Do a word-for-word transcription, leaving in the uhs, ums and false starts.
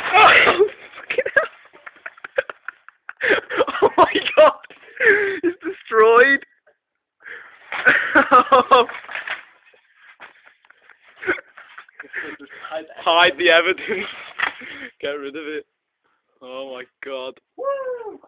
Oh, fucking hell. Oh my god! It's destroyed! Hide the evidence. Get rid of it. Oh my god. Woo!